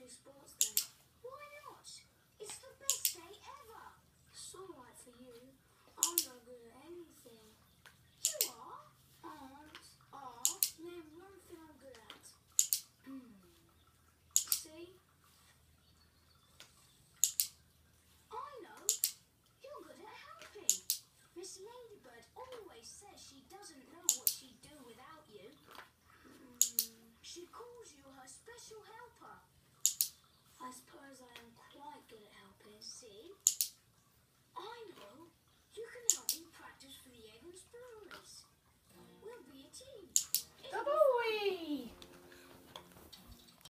do sports then. Why not? It's the best day ever. It's alright for you. I'm not good at anything. You are? Aren't. Name one thing I'm good at. See? I know. You're good at helping. Miss Ladybird always says she doesn't know what she'd do without you. She calls you her special helper. I suppose I am quite good at helping. See? I know. You can help me practice for the egg and spoon race. We'll be a team. It'll be